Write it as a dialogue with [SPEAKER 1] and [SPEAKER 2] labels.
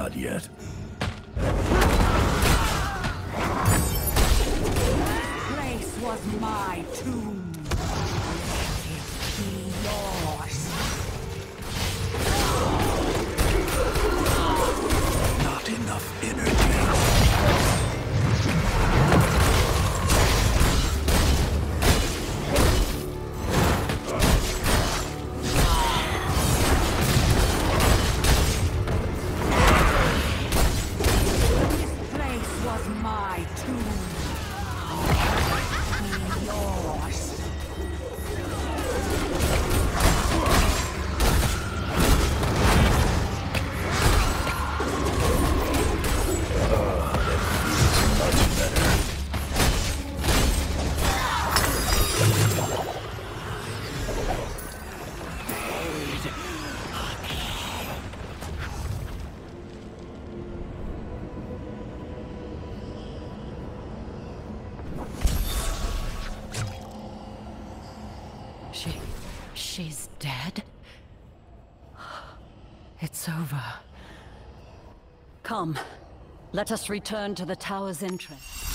[SPEAKER 1] Not yet.
[SPEAKER 2] Place was my tomb. Let it be yours.
[SPEAKER 1] Not enough energy.
[SPEAKER 2] My tomb. Be yours.
[SPEAKER 1] Much better.
[SPEAKER 2] She's dead? It's over. Come, let us return to the tower's entrance.